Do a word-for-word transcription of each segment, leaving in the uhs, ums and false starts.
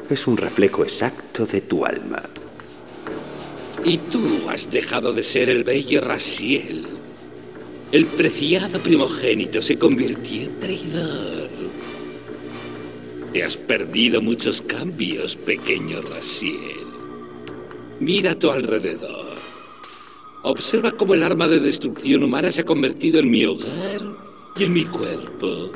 es un reflejo exacto de tu alma. Y tú has dejado de ser el bello Raziel. El preciado primogénito se convirtió en traidor. Te has perdido muchos cambios, pequeño Raziel. Mira a tu alrededor. Observa cómo el arma de destrucción humana se ha convertido en mi hogar y en mi cuerpo.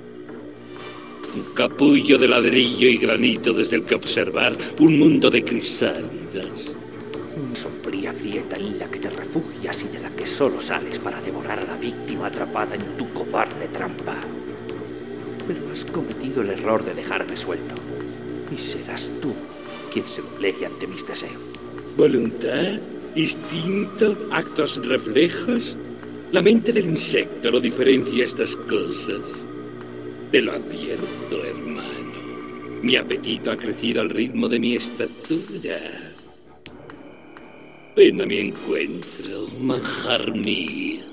Un capullo de ladrillo y granito desde el que observar un mundo de crisálidas. Una sombría grieta en la que te refugias y de la que solo sales para devorar a la víctima atrapada en tu cobarde trampa. Pero has cometido el error de dejarme suelto. Y serás tú quien se doblegue ante mis deseos. ¿Voluntad? ¿Instinto? ¿Actos reflejos? La mente del insecto no diferencia estas cosas. Te lo advierto, hermano. Mi apetito ha crecido al ritmo de mi estatura. Ven a mi encuentro, manjar mío.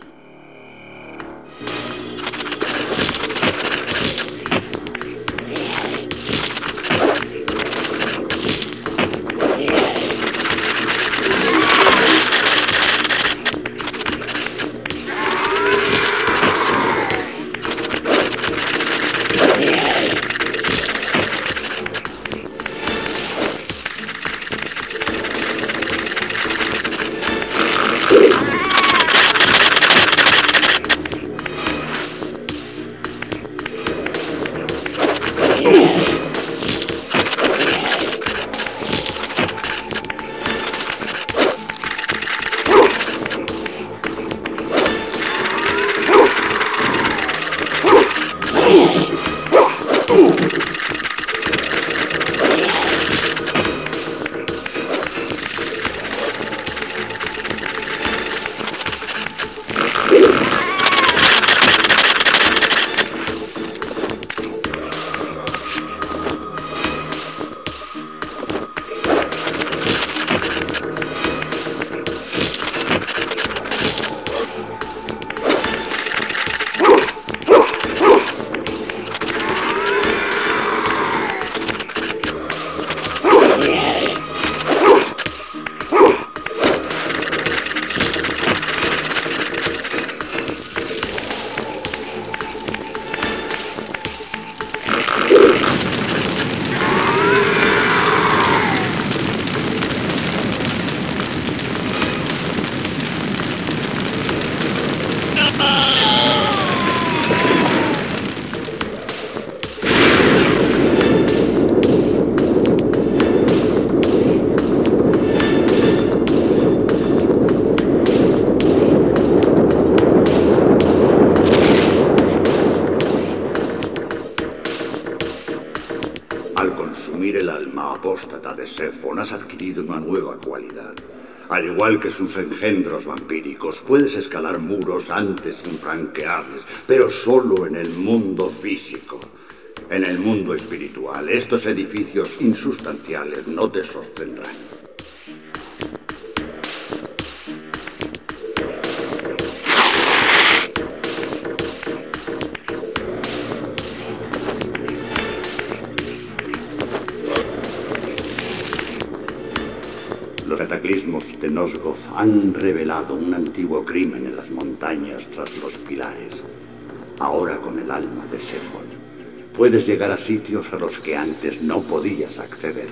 Al consumir el alma apóstata de Sephon, has adquirido una nueva cualidad. Al igual que sus engendros vampíricos, puedes escalar muros antes infranqueables, pero solo en el mundo físico. En el mundo espiritual, estos edificios insustanciales no te sostendrán. Los cataclismos de Nosgoth han revelado un antiguo crimen en las montañas tras los pilares. Ahora, con el alma de Sephon, puedes llegar a sitios a los que antes no podías acceder.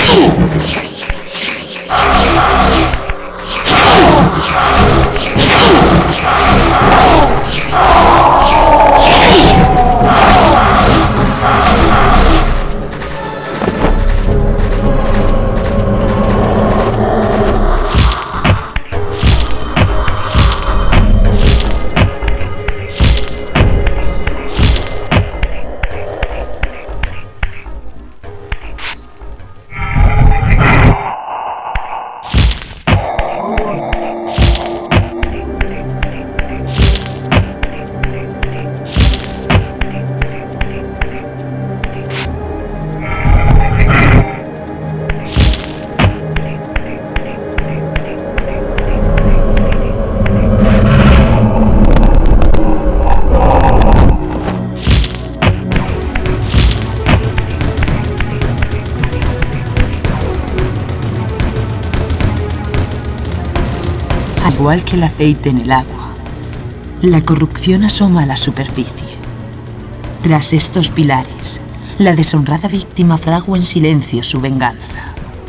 Igual que el aceite en el agua, la corrupción asoma a la superficie. Tras estos pilares, la deshonrada víctima fragua en silencio su venganza.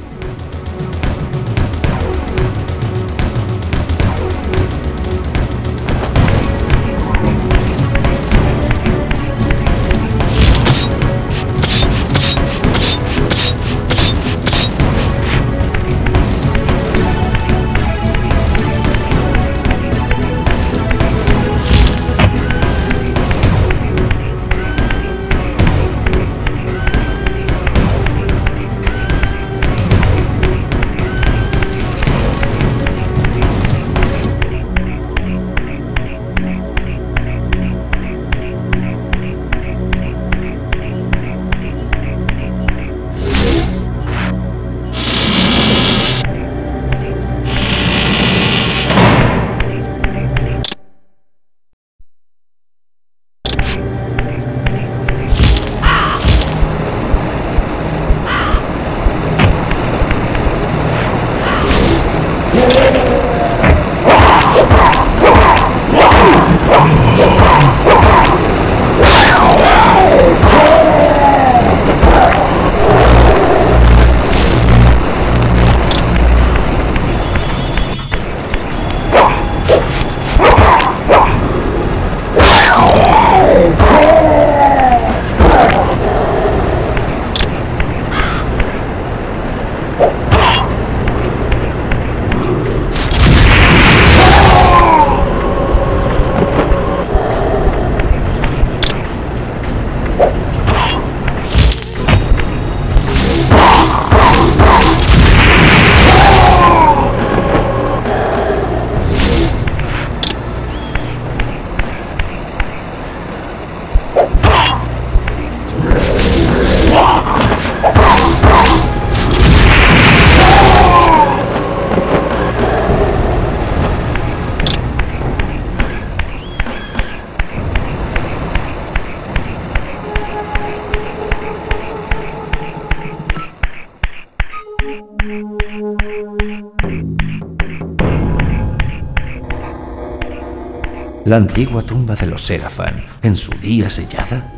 La antigua tumba de los Serafan, en su día sellada,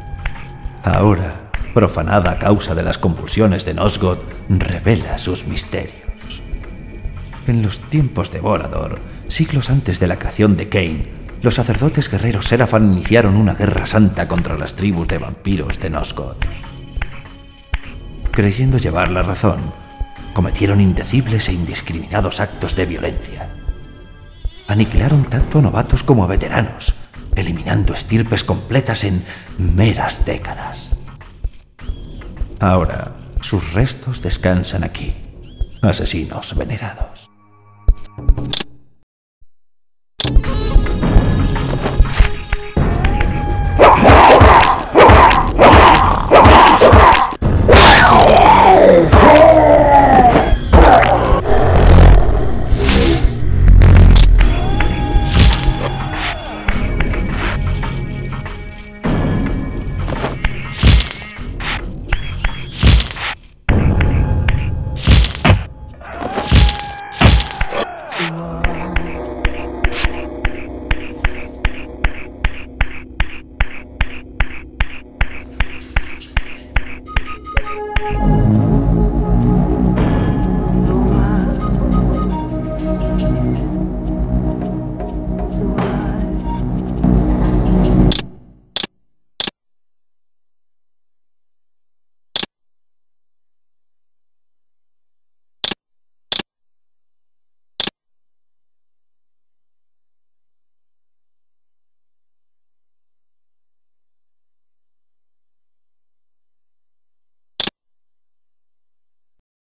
ahora, profanada a causa de las convulsiones de Nosgoth, revela sus misterios. En los tiempos de Borador, siglos antes de la creación de Cain, los sacerdotes guerreros Serafan iniciaron una guerra santa contra las tribus de vampiros de Nosgoth. Creyendo llevar la razón, cometieron indecibles e indiscriminados actos de violencia. Aniquilaron tanto a novatos como a veteranos, eliminando estirpes completas en meras décadas. Ahora, sus restos descansan aquí, asesinos venerados.